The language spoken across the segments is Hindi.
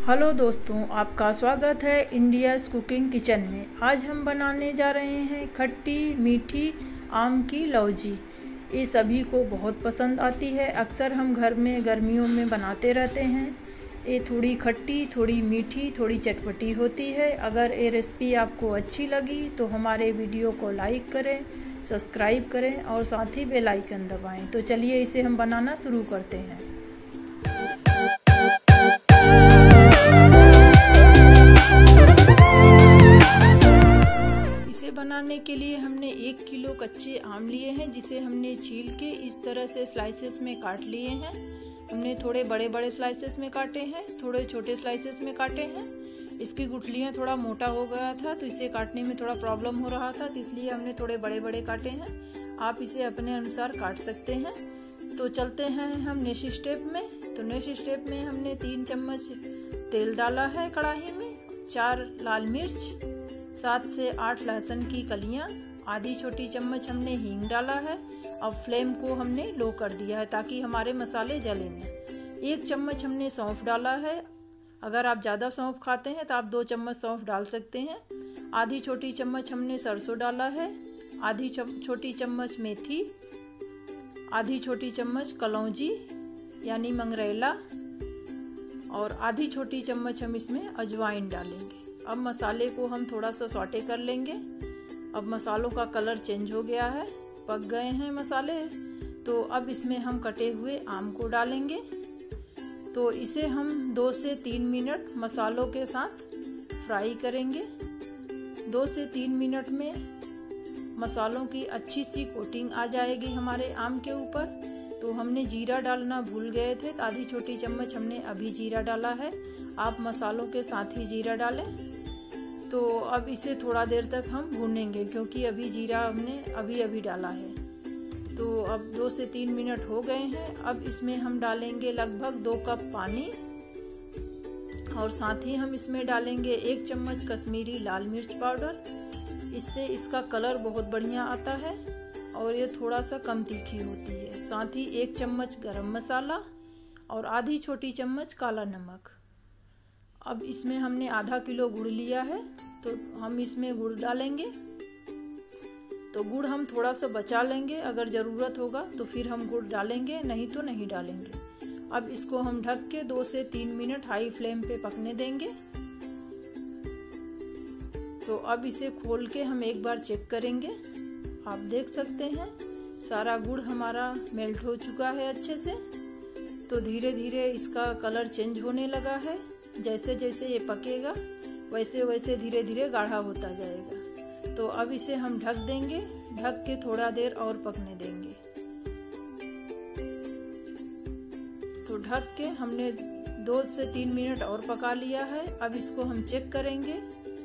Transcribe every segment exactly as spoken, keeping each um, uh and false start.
हेलो दोस्तों, आपका स्वागत है इंडियाज़ कुकिंग किचन में। आज हम बनाने जा रहे हैं खट्टी मीठी आम की लौजी। ये सभी को बहुत पसंद आती है। अक्सर हम घर में गर्मियों में बनाते रहते हैं। ये थोड़ी खट्टी, थोड़ी मीठी, थोड़ी चटपटी होती है। अगर ये रेसिपी आपको अच्छी लगी तो हमारे वीडियो को लाइक करें, सब्सक्राइब करें और साथ ही बेल आइकन दबाएं। तो चलिए इसे हम बनाना शुरू करते हैं। इसे बनाने के लिए हमने एक किलो कच्चे आम लिए हैं, जिसे हमने छील के इस तरह से स्लाइसेस में काट लिए हैं। हमने थोड़े बड़े बड़े स्लाइसेस में काटे हैं, थोड़े छोटे स्लाइसेस में काटे हैं। इसकी गुठलियाँ थोड़ा मोटा हो गया था तो इसे काटने में थोड़ा प्रॉब्लम हो रहा था, तो इसलिए हमने थोड़े बड़े बड़े काटे हैं। आप इसे अपने अनुसार काट सकते हैं। तो चलते हैं हम नेक्स्ट स्टेप में। तो नेक्स्ट स्टेप में हमने तीन चम्मच तेल डाला है कढ़ाई में, चार लाल मिर्च, सात से आठ लहसुन की कलियां, आधी छोटी चम्मच हमने हींग डाला है। अब फ्लेम को हमने लो कर दिया है ताकि हमारे मसाले जले न। एक चम्मच हमने सौंफ डाला है। अगर आप ज़्यादा सौंफ खाते हैं तो आप दो चम्मच सौंफ डाल सकते हैं। आधी छोटी चम्मच हमने सरसों डाला है, आधी छोटी चम्मच मेथी, आधी छोटी चम्मच कलौंजी यानी मंगरेला और आधी छोटी चम्मच हम इसमें अजवाइन डालेंगे। अब मसाले को हम थोड़ा सा सौटे कर लेंगे। अब मसालों का कलर चेंज हो गया है, पक गए हैं मसाले। तो अब इसमें हम कटे हुए आम को डालेंगे। तो इसे हम दो से तीन मिनट मसालों के साथ फ्राई करेंगे। दो से तीन मिनट में मसालों की अच्छी सी कोटिंग आ जाएगी हमारे आम के ऊपर। तो हमने जीरा डालना भूल गए थे, तो आधी छोटी चम्मच हमने अभी जीरा डाला है। आप मसालों के साथ ही जीरा डालें। तो अब इसे थोड़ा देर तक हम भूनेंगे, क्योंकि अभी जीरा हमने अभी अभी डाला है। तो अब दो से तीन मिनट हो गए हैं। अब इसमें हम डालेंगे लगभग दो कप पानी और साथ ही हम इसमें डालेंगे एक चम्मच कश्मीरी लाल मिर्च पाउडर। इससे इसका कलर बहुत बढ़िया आता है और ये थोड़ा सा कम तीखी होती है। साथ ही एक चम्मच गरम मसाला और आधी छोटी चम्मच काला नमक। अब इसमें हमने आधा किलो गुड़ लिया है, तो हम इसमें गुड़ डालेंगे। तो गुड़ हम थोड़ा सा बचा लेंगे, अगर ज़रूरत होगा तो फिर हम गुड़ डालेंगे, नहीं तो नहीं डालेंगे। अब इसको हम ढक के दो से तीन मिनट हाई फ्लेम पे पकने देंगे। तो अब इसे खोल के हम एक बार चेक करेंगे। आप देख सकते हैं सारा गुड़ हमारा मेल्ट हो चुका है अच्छे से। तो धीरे धीरे इसका कलर चेंज होने लगा है। जैसे जैसे ये पकेगा वैसे वैसे धीरे धीरे गाढ़ा होता जाएगा। तो अब इसे हम ढक देंगे, ढक के थोड़ा देर और पकने देंगे। तो ढक के हमने दो से तीन मिनट और पका लिया है। अब इसको हम चेक करेंगे।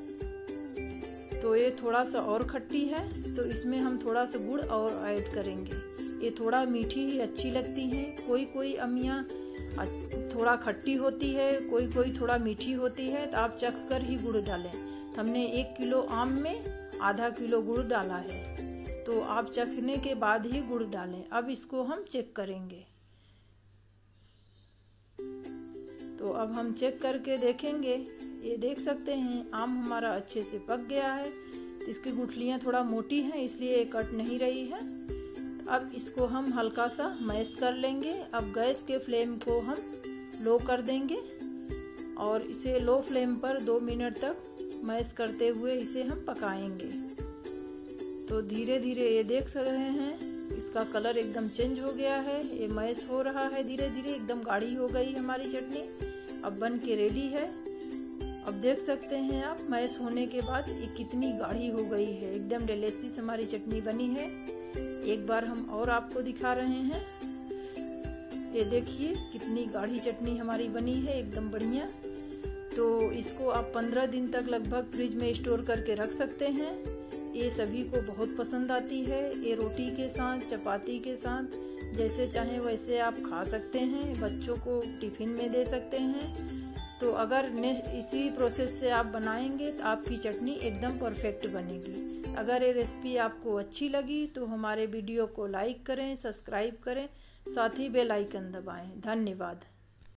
तो ये थोड़ा सा और खट्टी है, तो इसमें हम थोड़ा सा गुड़ और ऐड करेंगे। ये थोड़ा मीठी ही अच्छी लगती हैं। कोई कोई अमियाँ थोड़ा खट्टी होती है, कोई कोई थोड़ा मीठी होती है, तो आप चख कर ही गुड़ डालें। तो हमने एक किलो आम में आधा किलो गुड़ डाला है, तो आप चखने के बाद ही गुड़ डालें। अब इसको हम चेक करेंगे। तो अब हम चेक करके देखेंगे। ये देख सकते हैं आम हमारा अच्छे से पक गया है। तो इसकी गुठलियाँ थोड़ा मोटी हैं, इसलिए ये कट नहीं रही है। अब इसको हम हल्का सा मैश कर लेंगे। अब गैस के फ्लेम को हम लो कर देंगे और इसे लो फ्लेम पर दो मिनट तक मैश करते हुए इसे हम पकाएंगे। तो धीरे धीरे ये देख सक रहे हैं इसका कलर एकदम चेंज हो गया है। ये मैश हो रहा है धीरे धीरे, एकदम गाढ़ी हो गई हमारी चटनी। अब बन के रेडी है। अब देख सकते हैं आप मैश होने के बाद ये कितनी गाढ़ी हो गई है। एकदम डिलीशियस हमारी चटनी बनी है। एक बार हम और आपको दिखा रहे हैं। ये देखिए कितनी गाढ़ी चटनी हमारी बनी है, एकदम बढ़िया। तो इसको आप पंद्रह दिन तक लगभग फ्रिज में स्टोर करके रख सकते हैं। ये सभी को बहुत पसंद आती है। ये रोटी के साथ, चपाती के साथ, जैसे चाहें वैसे आप खा सकते हैं। बच्चों को टिफिन में दे सकते हैं। तो अगर इसी प्रोसेस से आप बनाएंगे तो आपकी चटनी एकदम परफेक्ट बनेगी। अगर ये रेसिपी आपको अच्छी लगी तो हमारे वीडियो को लाइक करें, सब्सक्राइब करें, साथ ही बेल आइकन दबाएं। धन्यवाद।